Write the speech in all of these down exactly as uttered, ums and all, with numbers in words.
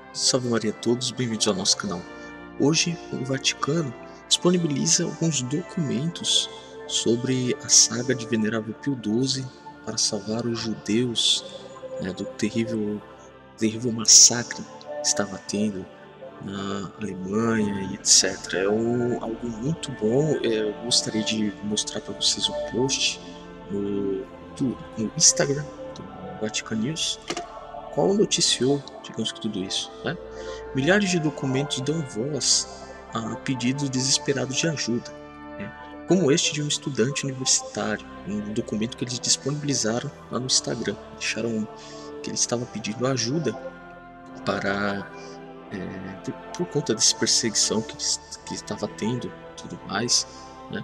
Salve Maria a todos, bem-vindos ao nosso canal. Hoje o Vaticano disponibiliza alguns documentos sobre a saga de Venerável Pio doze para salvar os judeus, né, do terrível, terrível massacre que estava tendo na Alemanha e etcétera. É um, algo muito bom. Eu gostaria de mostrar para vocês o post no, do, no Instagram do Vatican News, qual noticiou, digamos que tudo isso, né? Milhares de documentos dão voz a pedidos desesperados de ajuda, né? Como este de um estudante universitário, um documento que eles disponibilizaram lá no Instagram. Deixaram que ele estava pedindo ajuda para é, por, por conta dessa perseguição que, que estava tendo, tudo mais, né?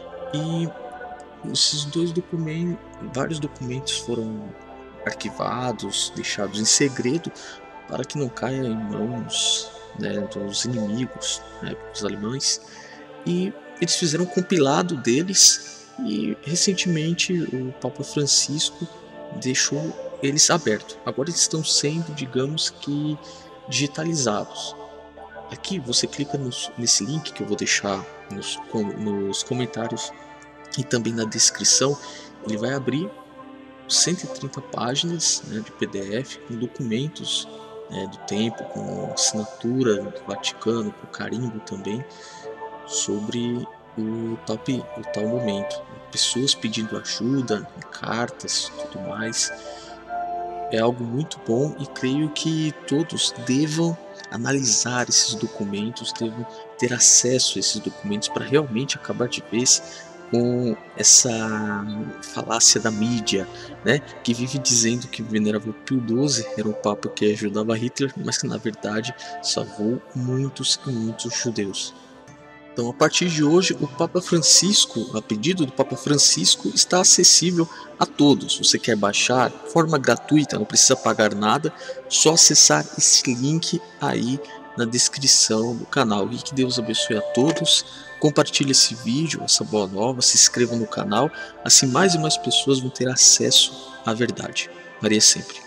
E esses dois documentos, vários documentos foram arquivados, deixados em segredo para que não caia em mãos, né, dos inimigos, né, dos alemães. E eles fizeram um compilado deles e recentemente o Papa Francisco deixou eles abertos. Agora eles estão sendo, digamos que, digitalizados. Aqui você clica nos, nesse link que eu vou deixar nos, nos comentários e também na descrição. Ele vai abrir cento e trinta páginas, né, de P D F com documentos, né, do tempo, com assinatura do Vaticano, com carimbo também, sobre o tal, o tal momento. Pessoas pedindo ajuda, cartas, tudo mais. É algo muito bom e creio que todos devam analisar esses documentos, devam ter acesso a esses documentos para realmente acabar de vez com essa falácia da mídia, né, que vive dizendo que o Venerável Pio doze era um papa que ajudava Hitler, mas que na verdade salvou muitos e muitos judeus. Então, a partir de hoje, o Papa Francisco, a pedido do Papa Francisco, está acessível a todos. Você quer baixar de forma gratuita, não precisa pagar nada, só acessar esse link aí na descrição do canal. E que Deus abençoe a todos. Compartilhe esse vídeo, essa boa nova, se inscreva no canal, assim mais e mais pessoas vão ter acesso à verdade. Maria sempre.